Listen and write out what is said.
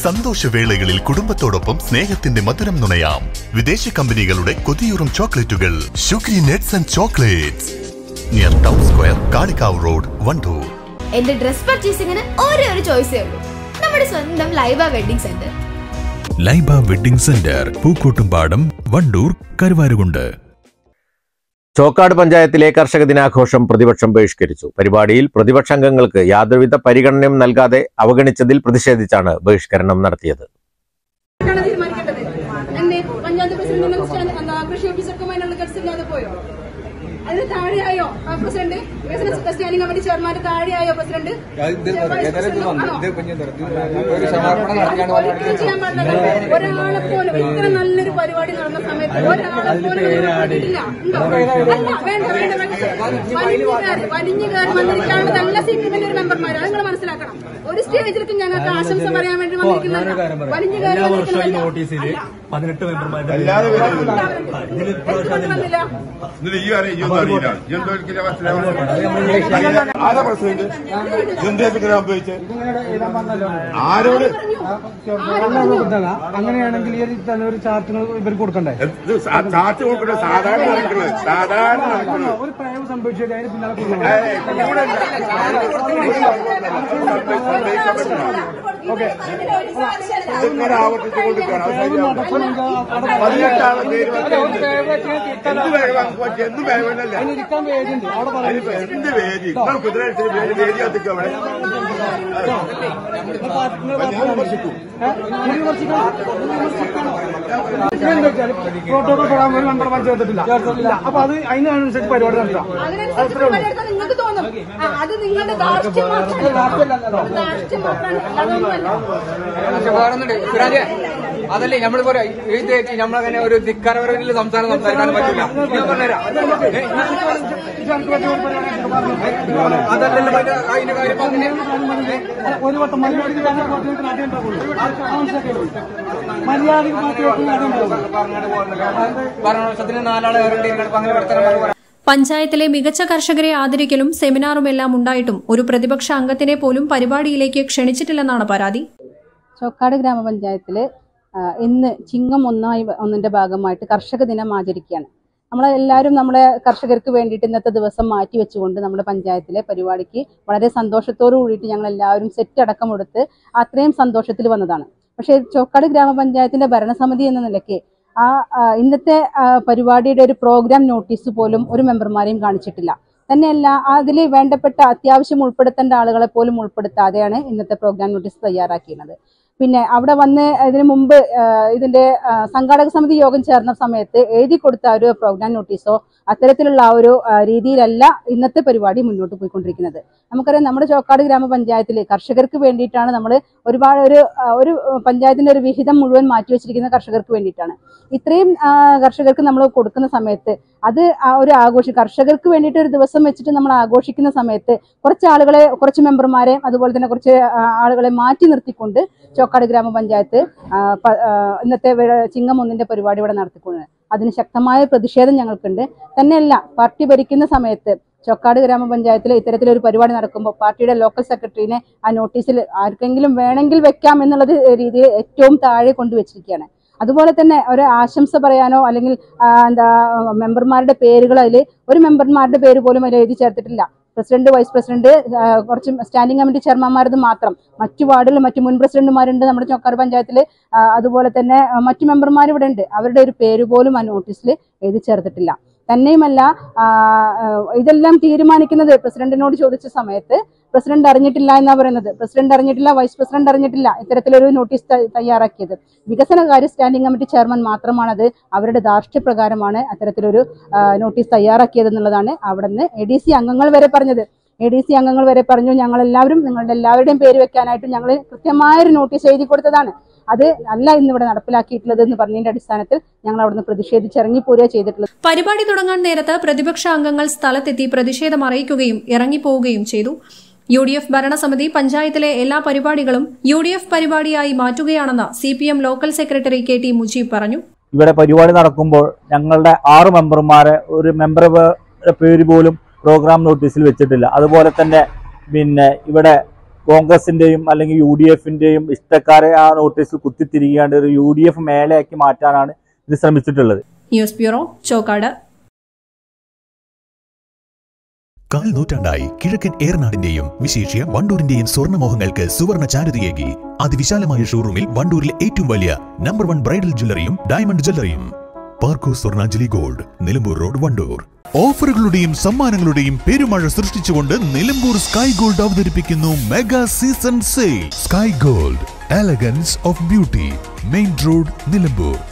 സന്തോഷവേളകളിൽ കുടുംബത്തോടൊപ്പം സ്നേഹത്തിന്റെ മധുരം നുണയാം. വിദേശ കമ്പനികളുടെ കൊതിയൂറും ചോക്ലേറ്റുകൾ Shukri nuts and chocolates near town square, Kalikavu road, Wandoor. എന്റെ ഡ്രസ് പർച്ചേസിംഗിന് ഒരേ ഒരു ചോയ്സേ ഉള്ളൂ, നമ്മുടെ സ്വന്തം Laiba wedding centre. Laiba wedding centre, Pookkottumpadam, Wandoor, Karuvarakundu. Chokkad പഞ്ചായത്തിലെ കർഷക ദിനാഘോഷം പ്രതിപക്ഷം ബഹിഷ്കരിച്ചു. പരിപാടിയിൽ പ്രതിപക്ഷാംഗങ്ങൾക്ക് യാതൊരുവിധ പരിഗണനയും നൽകാതെ അവഗണിച്ചതിൽ പ്രതിഷേധിച്ചാണ് ബഹിഷ്കരണം നടത്തിയത്. അതിന് താഴെയായോ പ്രസിഡന്റ്? സ്റ്റാൻഡിംഗ് കമ്മിറ്റി ചെയർമാൻ താഴെയായോ പ്രസിഡന്റ്? ഒരാളെ പോലും ഇത്ര നല്ലൊരു പരിപാടി നടന്ന സമയത്ത് ഒരാളെ പോലും വലിഞ്ഞുകാർ വന്നിരിക്കാനുള്ളതല്ല CPM-ന്റെ ഒരു മെമ്പർമാർ. അത് നിങ്ങൾ മനസ്സിലാക്കണം. ഒരു സ്റ്റേജിലേക്ക് ഞങ്ങൾക്ക് ആശംസ പറയാൻ വേണ്ടി വന്നിരിക്കുന്നതല്ല. വലിഞ്ഞുകാർ അങ്ങനെയാണെങ്കിൽ ഈ ഒരു ചാർട്ടിന് ഇവർക്ക് കൊടുക്കണ്ടേ? ചാർട്ട് കൊടുക്കണ്ട. സാധാരണ ഒരു പ്രയോഗം സംഭവിച്ചത് അതിന് പിന്നാലെ ആവർത്തിച്ചു കൊടുക്കണം. എന്ത് വേദി വേദി കത്തിക്കവിടെ പ്രോട്ടോകോൾ പ്രകാരം ഒരു മെമ്പർ ചേർത്തിട്ടില്ല. അപ്പൊ അത് അതിനനുസരിച്ച് പരിപാടി നടത്താം. നിങ്ങൾക്ക് തോന്നും അത് നിങ്ങളുടെ ധാർഷ്ട്യം അതല്ലേ നമ്മൾ പറയാം. എഴുതി നമ്മളങ്ങനെ ഒരു ധിക്കാരപരമായ സംസാരം സംസാരിക്കാൻ പറ്റില്ല. ഞാൻ പറഞ്ഞുതരാം. അതല്ലല്ലോ അതിന്റെ കാര്യം. ഒരു വട്ടം ഭരണപക്ഷത്തിന് 4 ആളെ അങ്ങനെ വർത്തമാനം. പഞ്ചായത്തിലെ മികച്ച കർഷകരെ ആദരിക്കലും സെമിനാറുമെല്ലാം ഉണ്ടായിട്ടും ഒരു പ്രതിപക്ഷ അംഗത്തിനെ പോലും പരിപാടിയിലേക്ക് ക്ഷണിച്ചിട്ടില്ലെന്നാണ് പരാതി. ചോക്കാട് ഗ്രാമപഞ്ചായത്തില് ഇന്ന് ചിങ്ങം 1 ഭാഗമായിട്ട് കർഷക ദിനം ആചരിക്കുകയാണ്. നമ്മളെല്ലാവരും നമ്മുടെ കർഷകർക്ക് വേണ്ടിയിട്ട് ഇന്നത്തെ ദിവസം മാറ്റിവെച്ചുകൊണ്ട് നമ്മുടെ പഞ്ചായത്തിലെ പരിപാടിക്ക് വളരെ സന്തോഷത്തോടു കൂടിയിട്ട് ഞങ്ങൾ എല്ലാവരും സെറ്റ് അടക്കം എടുത്ത് അത്രയും സന്തോഷത്തിൽ വന്നതാണ്. പക്ഷേ ചോക്കാട് ഗ്രാമപഞ്ചായത്തിന്റെ ഭരണസമിതി എന്ന നിലയ്ക്ക് ഇന്നത്തെ പരിപാടിയുടെ ഒരു പ്രോഗ്രാം നോട്ടീസ് പോലും ഒരു മെമ്പർമാരെയും കാണിച്ചിട്ടില്ല. തന്നെയല്ല അതിൽ വേണ്ടപ്പെട്ട അത്യാവശ്യം ഉൾപ്പെടുത്തേണ്ട ആളുകളെ പോലും ഉൾപ്പെടുത്താതെയാണ് ഇന്നത്തെ പ്രോഗ്രാം നോട്ടീസ് തയ്യാറാക്കിയത്. പിന്നെ അവിടെ വന്ന് ഇതിനു മുമ്പ് ഇതിന്റെ സംഘാടക സമിതി യോഗം ചേർന്ന സമയത്ത് എഴുതി കൊടുത്ത ഒരു പ്രോഗ്രാം നോട്ടീസോ അത്തരത്തിലുള്ള ആ ഒരു രീതിയിലല്ല ഇന്നത്തെ പരിപാടി മുന്നോട്ട് പോയിക്കൊണ്ടിരിക്കുന്നത്. നമുക്കറിയാം, നമ്മുടെ ചോക്കാട് ഗ്രാമപഞ്ചായത്തിൽ കർഷകർക്ക് വേണ്ടിയിട്ടാണ് നമ്മൾ ഒരുപാട് ഒരു പഞ്ചായത്തിന്റെ ഒരു വിഹിതം മുഴുവൻ മാറ്റിവെച്ചിരിക്കുന്ന കർഷകർക്ക് വേണ്ടിയിട്ടാണ്. ഇത്രയും കർഷകർക്ക് നമ്മൾ കൊടുക്കുന്ന സമയത്ത് അത് ഒരു ആഘോഷം, കർഷകർക്ക് വേണ്ടിയിട്ട് ഒരു ദിവസം വെച്ചിട്ട് നമ്മൾ ആഘോഷിക്കുന്ന സമയത്ത് കുറച്ച് മെമ്പർമാരെ അതുപോലെ തന്നെ കുറച്ച് ആളുകളെ മാറ്റി നിർത്തിക്കൊണ്ട് ചോക്കാട് ഗ്രാമപഞ്ചായത്ത് ഇന്നത്തെ ചിങ്ങം 1 പരിപാടി ഇവിടെ നടത്തിക്കൊണ്ടത്. അതിന് ശക്തമായ പ്രതിഷേധം ഞങ്ങൾക്കുണ്ട്. തന്നെയല്ല, പാർട്ടി ഭരിക്കുന്ന സമയത്ത് ചോക്കാട് ഗ്രാമപഞ്ചായത്തിൽ ഇത്തരത്തിലൊരു പരിപാടി നടക്കുമ്പോൾ പാർട്ടിയുടെ ലോക്കൽ സെക്രട്ടറിനെ ആ നോട്ടീസിൽ ആർക്കെങ്കിലും വേണമെങ്കിൽ വെക്കാം എന്നുള്ളത് രീതിയിൽ ഏറ്റവും താഴെ കൊണ്ടുവച്ചിരിക്കുകയാണ്. അതുപോലെ തന്നെ ഒരു ആശംസ പറയാനോ അല്ലെങ്കിൽ മെമ്പർമാരുടെ പേരുകൾ അതിൽ ഒരു മെമ്പർമാരുടെ പേര് പോലും അതിൽ എഴുതി ചേർത്തിട്ടില്ല. പ്രസിഡന്റ്, വൈസ് പ്രസിഡന്റ്, കുറച്ച് സ്റ്റാൻഡിംഗ് കമ്മിറ്റി ചെയർമാൻമാരത് മാത്രം. മറ്റു വാർഡിൽ മറ്റു മുൻ പ്രസിഡന്റുമാരുണ്ട് നമ്മുടെ ചോക്കാട് പഞ്ചായത്തിൽ. അതുപോലെ തന്നെ മറ്റു മെമ്പർമാർ ഇവിടെ ഉണ്ട്. അവരുടെ ഒരു പേര് പോലും ആ നോട്ടീസിൽ എഴുതി ചേർത്തിട്ടില്ല. തന്നെയുമല്ല, ഇതെല്ലാം തീരുമാനിക്കുന്നത് പ്രസിഡന്റിനോട് ചോദിച്ച സമയത്ത് പ്രസിഡന്റ് അറിഞ്ഞിട്ടില്ല എന്നാ പറയുന്നത്. പ്രസിഡന്റ് അറിഞ്ഞിട്ടില്ല, വൈസ് പ്രസിഡന്റ് അറിഞ്ഞിട്ടില്ല ഇത്തരത്തിലൊരു നോട്ടീസ് തയ്യാറാക്കിയത്. വികസനകാര്യ സ്റ്റാൻഡിംഗ് കമ്മിറ്റി ചെയർമാൻ മാത്രമാണത്. അവരുടെ ധാർഷ്ട്യപ്രകാരമാണ് അത്തരത്തിലൊരു നോട്ടീസ് തയ്യാറാക്കിയത് എന്നുള്ളതാണ് അവിടുന്ന് ADC അംഗങ്ങൾ വരെ പറഞ്ഞത്. ADC അംഗങ്ങൾ വരെ പറഞ്ഞു, ഞങ്ങളെല്ലാവരും നിങ്ങളുടെ എല്ലാവരുടെയും പേര് വെക്കാനായിട്ട് ഞങ്ങൾ കൃത്യമായൊരു നോട്ടീസ് എഴുതി കൊടുത്തതാണ്, അത് അല്ല ഇന്നിവിടെ നടപ്പിലാക്കിയിട്ടുള്ളത് എന്ന് പറഞ്ഞതിന്റെ അടിസ്ഥാനത്തിൽ ഞങ്ങൾ അവിടുന്ന് പ്രതിഷേധിച്ചിറങ്ങി പോരുക ചെയ്തിട്ടുള്ളത്. പരിപാടി തുടങ്ങാൻ നേരത്ത് പ്രതിപക്ഷ അംഗങ്ങൾ സ്ഥലത്തെത്തി പ്രതിഷേധം അറിയിക്കുകയും ഇറങ്ങിപ്പോവുകയും ചെയ്തു. UDF ഭരണസമിതി പഞ്ചായത്തിലെ എല്ലാ പരിപാടികളും UDF പരിപാടിയായി മാറ്റുകയാണെന്ന് CPM local secretary KT Mujeeb പറഞ്ഞു. ഇവിടെ പരിപാടി നടക്കുമ്പോൾ ഞങ്ങളുടെ 6 മെമ്പർമാരെ ഒരു മെമ്പറുടെ പേര് പോലും പ്രോഗ്രാം നോട്ടീസിൽ വെച്ചിട്ടില്ല. അതുപോലെ തന്നെ ഇവിടെ കോൺഗ്രസിന്റെയും അല്ലെങ്കിൽ UDFന്റെയും ഇഷ്ടക്കാരെ ആ നോട്ടീസിൽ കുത്തിത്തിരികാണ്ട് ഒരു UDF മേലെയാക്കി മാറ്റാനാണ് ഇത് ശ്രമിച്ചിട്ടുള്ളത്. News bureau, Chokkad. കാൽ നൂറ്റാണ്ടായി കിഴക്കൻ ഏറനാടിന്റെയും വിശേഷ്യ വണ്ടൂരിന്റെയും സ്വർണ്ണമോഹങ്ങൾക്ക് സുവർണ ചാരുതയേകി അതിവിശാലമായ ഷോറൂമിൽ വണ്ടൂരിലെ ഏറ്റവും വലിയ നമ്പർ 1 ബ്രൈഡൽ ജ്വല്ലറിയും ഡയമണ്ട് ജ്വല്ലറിയും. Parco Swarnanjali gold, Nilambur road, Wandoor. ഓഫറുകളുടെയും സമ്മാനങ്ങളുടെയും പെരുമഴ സൃഷ്ടിച്ചുകൊണ്ട് നിലമ്പൂർ സ്കൈ ഗോൾഡ് അവതരിപ്പിക്കുന്നു mega season sale. Sky gold, elegance of beauty, main road, Nilambur.